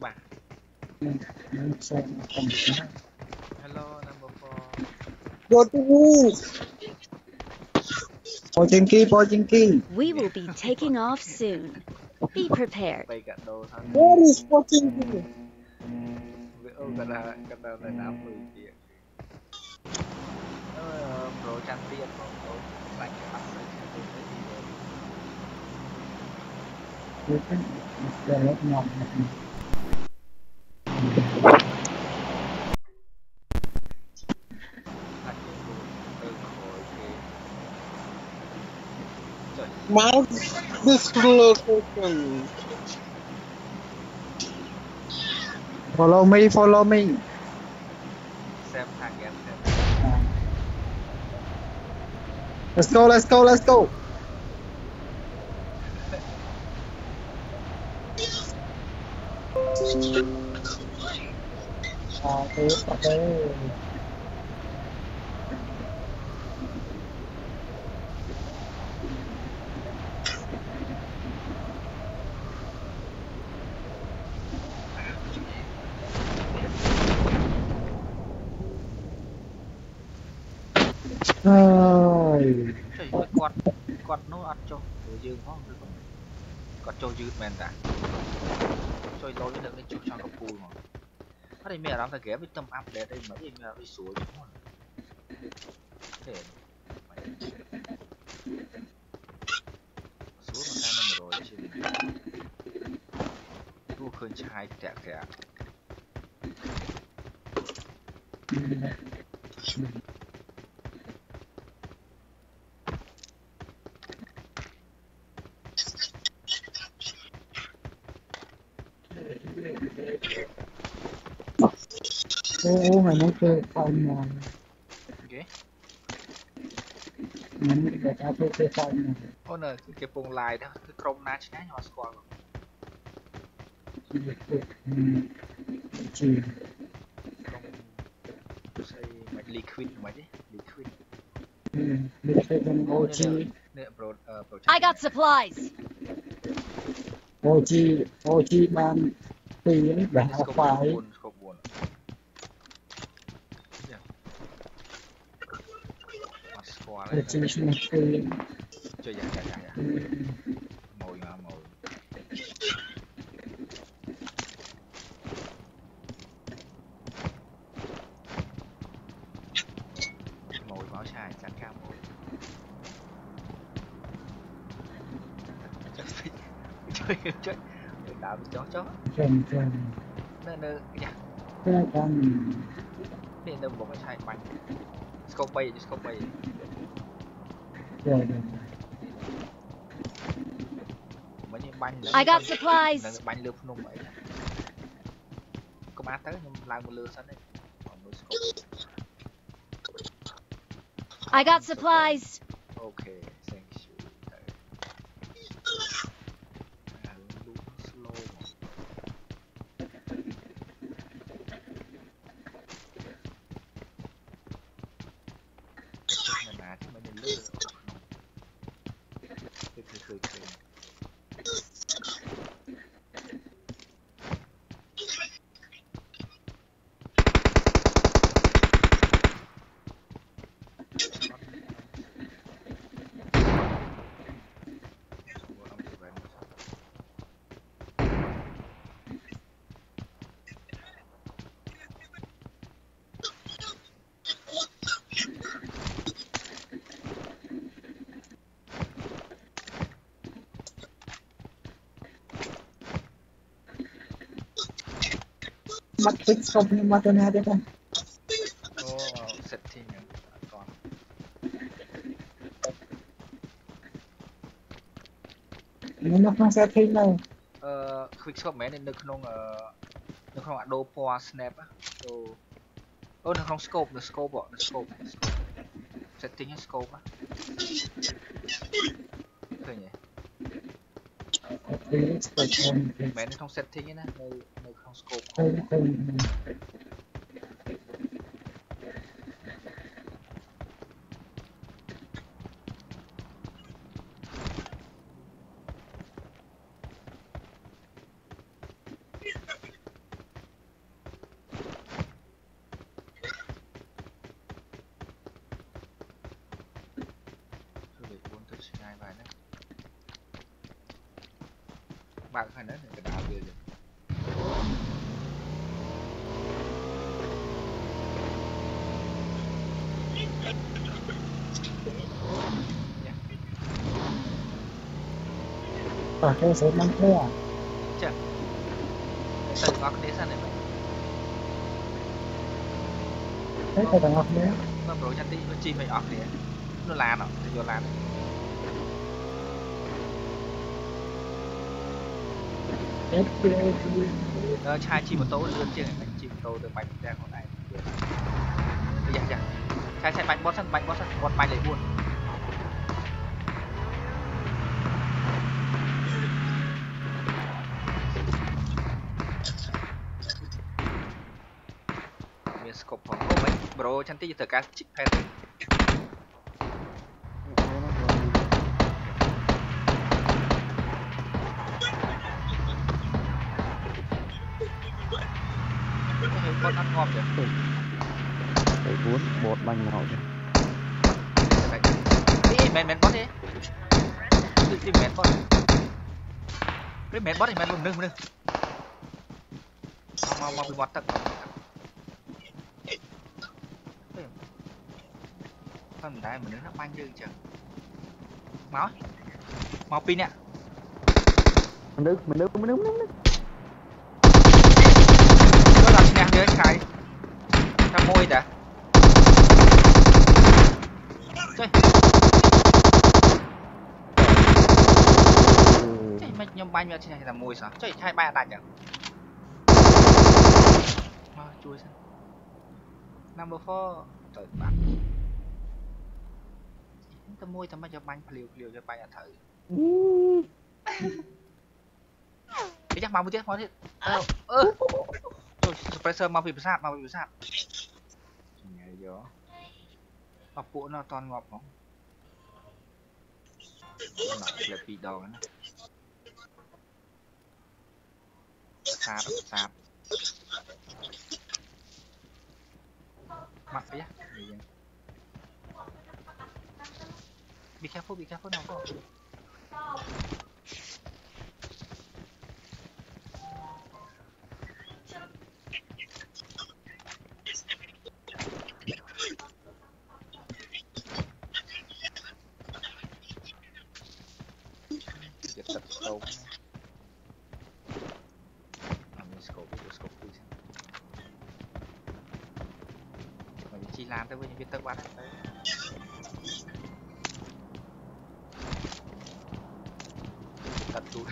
bà. Hello number 4. Go to Pochinki. We will be taking off soon. Be prepared. Bay cả đồ thôi. Where is Pochinki? Cả đà này đám người kia. Pro chăn tiền không? Pro lạnh cái mắt này xem tôi thấy gì rồi. Mark this location. Follow me. Xem thằng em xem. Let's go. Quạt nó ăn cho rồi dương không được không? Quạt cho dư men ta. Chơi lối được cái chỗ trong cái pool mà. Ở đây mẹ làm ta ghé với tâm update đây mà đi mẹ đi xuống đúng không? Thế. Xuống mà ra năm rồi chứ. Tu khơi chai tẹt kìa. Mày muốn chơi phone mà. Okay. Mình để tao chơi phone mà. Ô nè, cái vùng lại đó, cái chrome na chứ nhá, nhỏ squad. Chỉ Say mày liquid mày chứ, liquid. Nè bro, I got supplies. OG ban tí đã phải. Scope 4. Squad này. Chơi dạ. Mồi mà mồi. Mồi báo chai chán cao mồi. Chơi. Đá bị chó. Chân. Nè nha. Cái con Nè một cái chai bánh. Scope bay. rồi. I got supplies. Bánh lừa phun vậy. Có má tới nhưng làm một lừa sẵn đấy. I got supplies. Okay, thank you. Slow. Chứ mấy lừa. Khơi. Mắt thích không nhưng mà tên hai đấy không? Setting còn. Nhưng nó không setting đâu. Quick shot mẹ nên nó không Adobe Power Snap á. Nó không scope, nó scope. Setting scope á. Thôi nhỉ. Mẹ nó không setting ấy nè, nó không scope. bạn phải nói cái đào kia rồi Cái số năm thế à? chứ tao ngọc đấy sao này mày Thế cái thằng ngọc đấy. nó bro chân tí nó chi mày ọt kìa nó lan nó vô lan chai chi một tô lươn chưa này chi một tô từ bánh ra con này bây giờ chai bánh bót sân con bánh lại buồn miếng scope phòng ô mấy bro chân tí từ cá chip pen con ăn ngon vậy Phải 4 bột bánh nào chứ. đi mền bót đi đi mền bót cái mền bót thì mền luôn nưng mau bị bót tận con đá mình nó banh dư chưa máu pin nè Mình đứng nó làm nhạc đi cái ra môi đã chơi mày nhom banh ra trên này là môi sao chơi 2-3 đạn nhỉ chui sang number 4 trời bạn tao môi tao mới cho banh liều cho banh thử cái chắc mau một tiết rồi suppressor mau bị sát ngày gió ngọc bộ nó toàn ngọc không nó là bị đòn nữa sát mặt đấy be careful nào con tập sâu scope mà chi làm tới với những cái tơ quán đấy tập tụt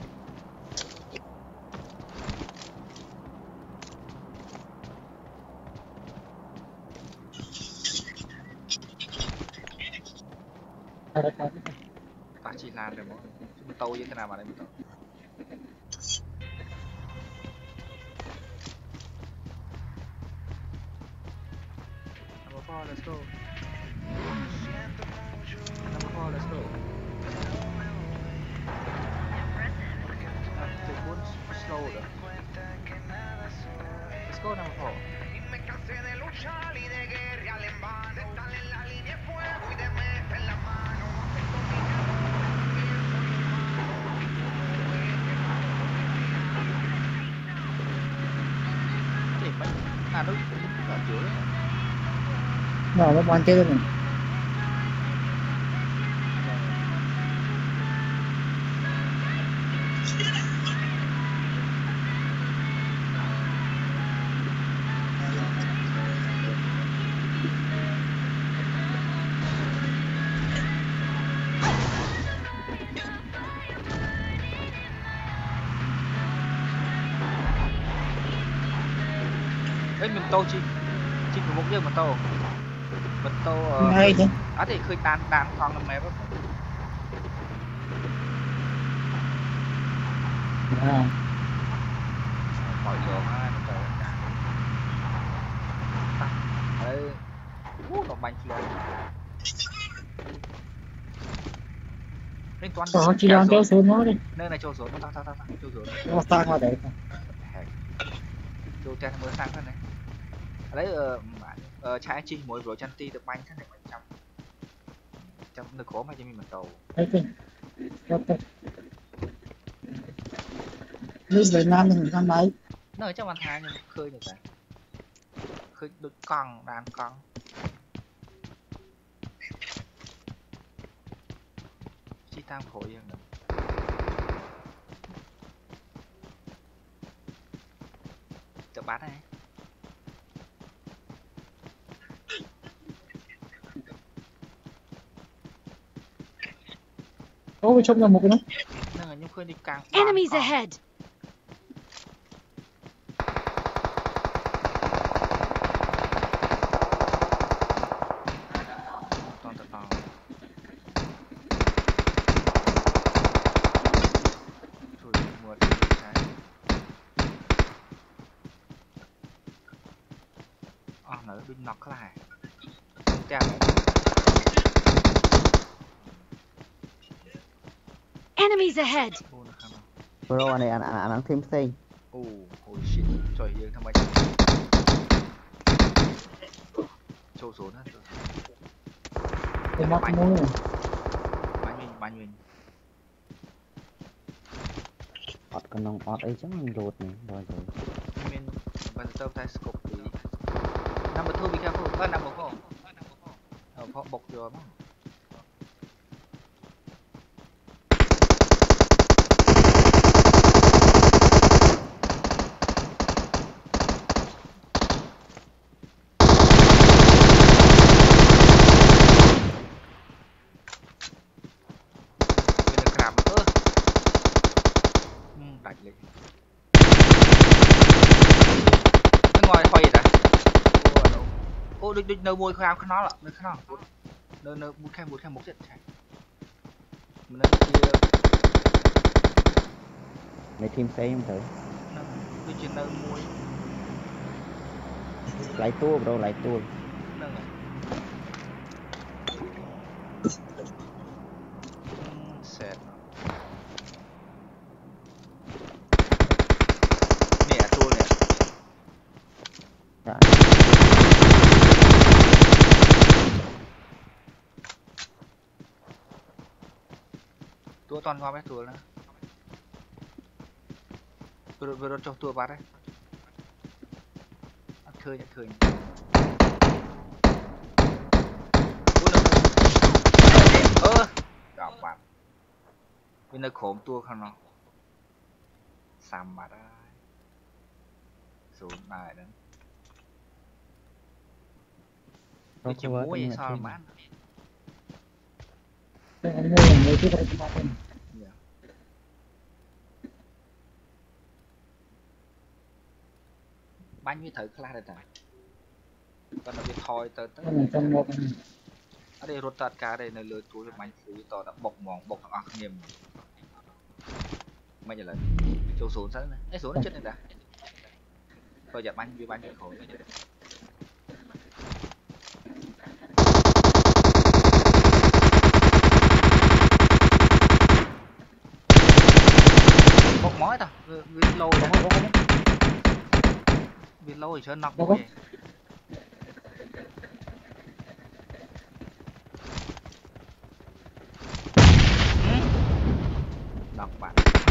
ta chỉ làm được một tàu như thế nào mà đây một tàu let's go number 4 let's go slow rồi let's go number 4 đúng là chữa Nào nó bán chơi mình. mình tô chi một giờ mình tô Ngay chứ. thì khơi đàn con làm mẹ bớt mọi người ha đấy đồng bánh luôn nên toàn chỉ đang kéo xuống nó đi. nơi này trâu xuống nó ta trâu xuống Nó sang vào đấy. trâu trên mới sang thế này đấy trái chi mỗi rồi chân ti được bánh thế này trong được khó mà cho mình tàu Đấy kìa. Nước Việt Nam thì thằng đấy. Nó ở trong bàn thang nhưng mà khơi được cả. Khơi đôi con, đàn con. Chi tam khối vậy nữa. Tự bắt này. Ô, trông là một cái nó. Nó là những khơi đi càng. Enemies ahead! Nữa đừng nọc lại. Enemies ahead! Bro anh này anh thêm xanh. Holy shit. Trời ơi thằng mày. Trâu số nữa. Cái mắt mũi này. Bánh mình. Ọt con nông ọt ấy chắc mình lột này rồi. Mình vẫn tao thay scope thì. Number 2 be careful. Number 4. Bọc rồi mà. Đánh lên. Nó ngồi khoai gì ta? Ô đừng nâu môi khoai nó là nơi nó. Nơi bút khai một chết. Mình nó kia. Mày thêm xe không thử. Nó chỉ nâu môi. Lại tua bro, lại tua. Nâng rồi. Sệt. Nè tua nè. Dạ. Tua toàn ngon đấy tua nữa. Vừa cho tua bắt đấy. Khơi. Đọc bạn. Bên nơi khổm tua không nó. Xăm mặt đấy. Xuống này đấy. Cái chữ muối sao là bán. Cái mũi này mới chứ không có tên. Bánh như thử khá là trời. Còn nó bị thôi tới. Trong một. Ở đây rốt tạt cá đây nơi lưới túi bánh phí to đã bọc thằng ạc nghiêm. Mấy giờ lại châu xuống sao này. Ê xuống nó chết này ta. Thôi giặt bánh với bánh cho khổ. Bọc mói tao. Vì lâu rồi. Vì lâu rồi chơi nọc vậy. Nọc bạn.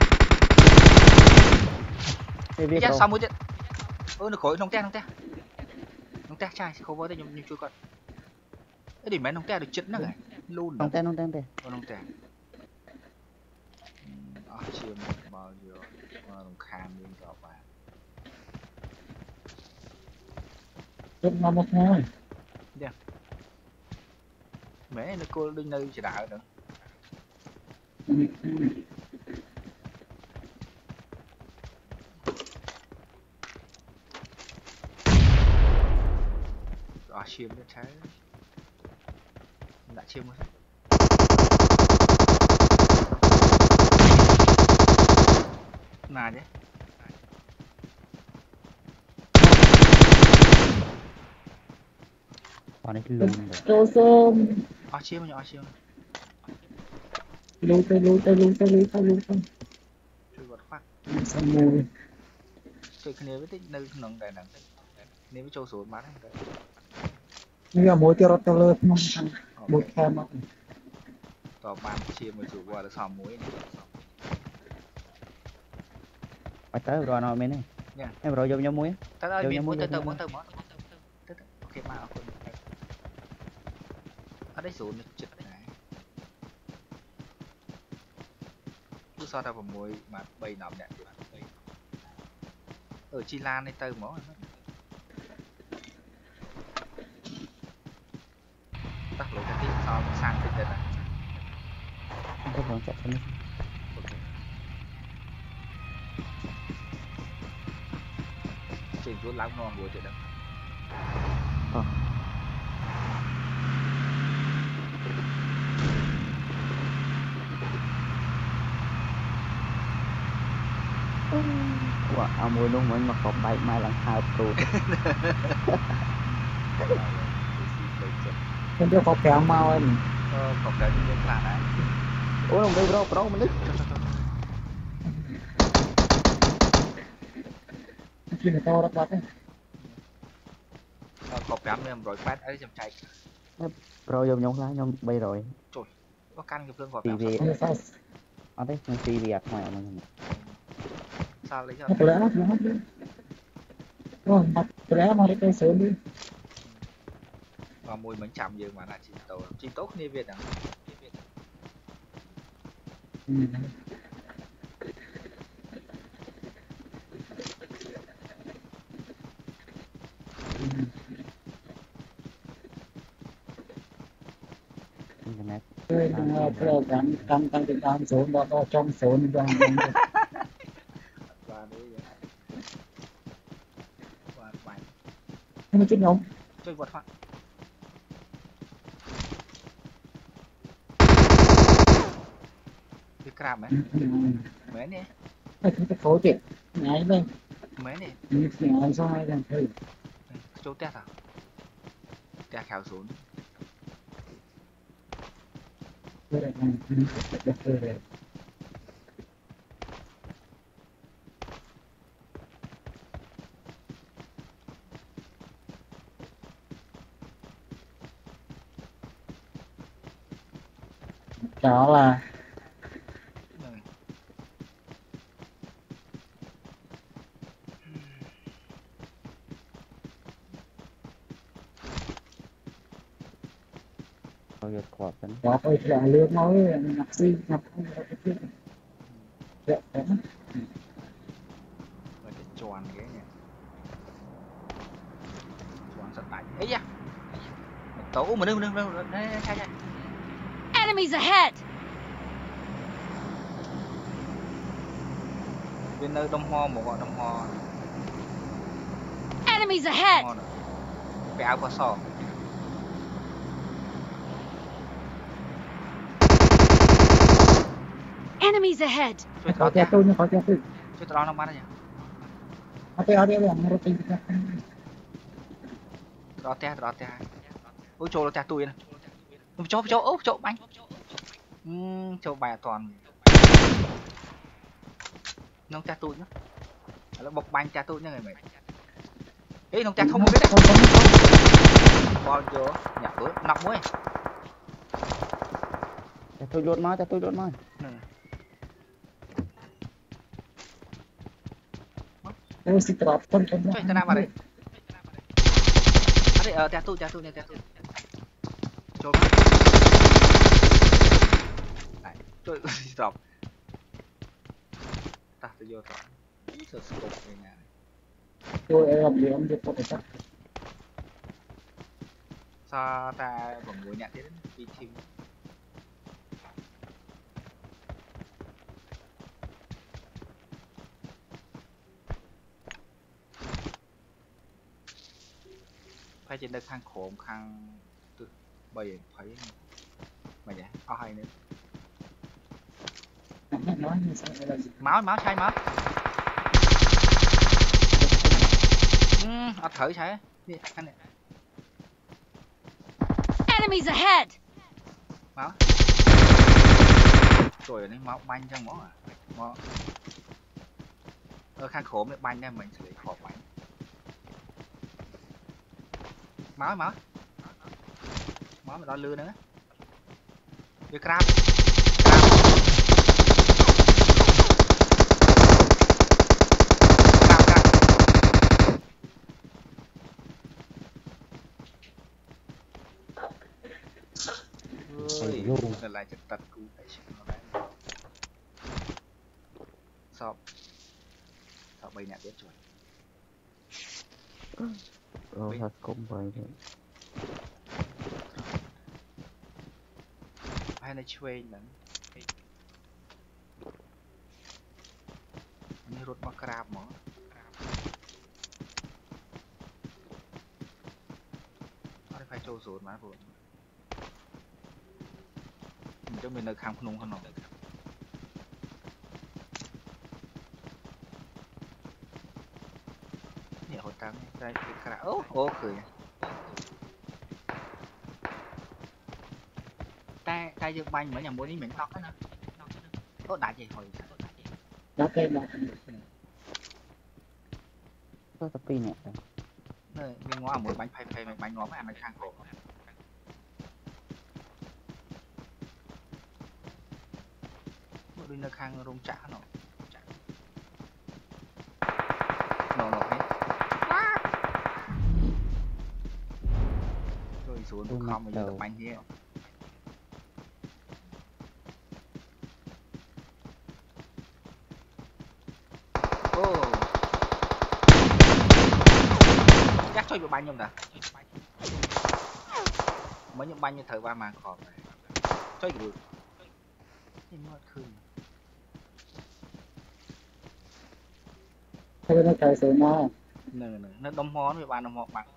Chết sao mũi chết. Nó khối nông te. Nông te trai khổ với đây nhưng chui con. Cái đỉnh mấy nông te được chết nữa này. Luôn. Nông te. Nông te. Chiêm bao giờ đồng khan lên cho bạn. Trông là một thôi. Dạ. Mẹ nó cô đinh nơi chỉ đạo nữa. Chiêm nó trái. Đã chiêm rồi. Nào nhé. Còn đấy lùn rồi. Tô xôm. Chiêm. Lùi tay. Chui vật phát. Xong mùi. Cái này với tích nơi nồng đầy nặng. Nếu với châu số bán đấy. Nhưng mà mỗi tiêu rốt tao lơ không thằng bột kèm ạ. Tỏ bán chiêm mà chủ qua là xòm muối này. phải tới rồi nào bên này Dạ. em rồi dùng nhau muối tới ơi Vô miền nhà muối mua, tới vô nhà tới mua. món ok mà ở đây số nó chật này cứ so ra vào muối mà bay nằm đẹp ở Chi Lan đây tới món tắt lối cái tiếp sau sang tinh này không có chạy xuống trên chỗ lắm ngon rồi trời đất wow muối luôn mới mà cọp bay mai lần hai tụt Nên đưa cọc kẹo mau em. còn cái gì là đấy ủa không đây bro mình đứt Khi người to đã bắt ấy. cọp cắm em rồi phát ấy chậm chạy rồi dùng nhau lá nhau bay rồi có căn cái phương cọp TV Không sao. ở đây con TV à ngoài mình sao lấy cho Nó lẽ nó hết đi. Rồi, mặt lẽ mà đi sớm đi. và mùi bánh chầm giờ mà là chỉ tốt như Việt à Ừ. internet Tôi tăng cái đam số đó trong số này đang và đấy và bánh không chút nhóm. chơi vật phát cái crab ấy mấy nè Cái khối chuyện nhảy lên. mấy nè Nhảy xong rồi làm thử. chỗ test à test khảo xuống Tôi lại làm đó là rồi vượt qua tính đó phải là lương nói nhập si nhập không có cái chuyện đó và cái tròn cái nhỉ tròn sạch đánh ấy da tấu mà đừng đây sai Enemies ahead! bên nơi đông ho một gọi đông ho Enemies ahead! cái áo có sò Enemies ahead! chơi có tao tôi nhưng có tôi chơi tao nó bắt nhỉ ada yang menurut kita tao ôi chỗ nó tao tôi này chỗ bánh chỗ bài toàn nông cha tôi nữa nó bọc bánh cha tôi nha người mày ấy nông cha không biết đấy bao nhiêu nhà cửa nọc muối cho tôi lột máu tôi si terap con chơi tao nào vào đấy ở đây cha tôi này chỗ bác này chơi drop ta tôi vô rồi sợ sụp về nhà tôi làm gì ông được có thể chắc sao ta vẫn ngồi nhặt đến đi team phải trên đây khang khổ khang từ bây thấy mà vậy có hay nữa nói như sao là gì máu sai máu thử sai đi anh này Enemies ahead! máu rồi này máu banh trong máu à máu khang khổ mới banh em mình xử lý khổ banh máu mà đo lưa nữa với crab lại chặt tật cú tại nó đấy sọp sọp bay nè biết rồi thật cũng vậy đấy. hay là chơi lắmนี่รถมากราบหมออะไรไฟโจโซนมาผมมันจะเป็นในคำขนมขนมเนี่ยหัวตั้งได้กระโอ้โหเคยแต่ยังบังเหมือนอย่างโบนี้เหมือนน็อกนะโอ้ได้ใจหอย Đó cái đó. Có tập pin nè. Nơi bên ngoài một bánh phay bánh ngó mà bánh khang cổ một đôi nơi khang rung chả nó nổ hết rồi xuống một không mà giờ bánh kia chắc cho bánh không ta mấy những bánh như thời ba màng khỏm này cho được thì nó khơi Thế nó chạy sửa nó. nè nó đom món với ba đom món bằng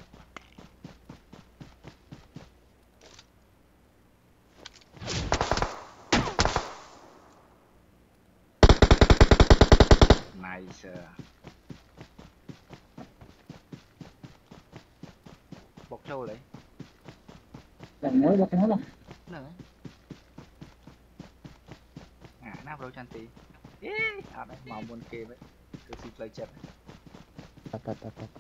nice bọc trâu đấy Làm mới bật nó luôn. nữa à nắp đâu chan tí à đấy màu buồn kê đấy cứ xịt lấy chật Ta.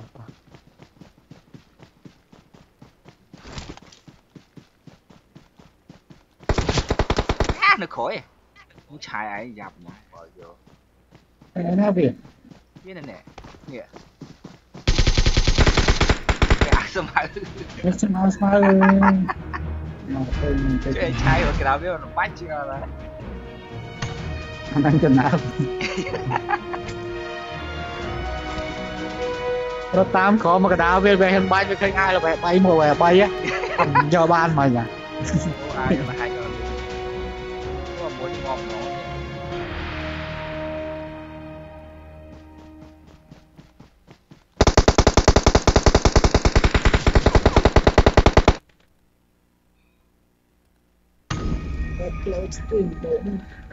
nó khỏi nó chài ấy dập mà bỏ vô Cái nó biển. biết này nè nghĩa à sao mà Nó smile. Nó chơi chai rồi cái nào biết nó bách chưa là anh đang chân nào. Nó tám khó mà cái đá về về hình bay với kênh ai là vẻ bay mùa vẻ bay á. Giờ ban mà nhỉ. ai mà hai con có muốn ngon nó Close to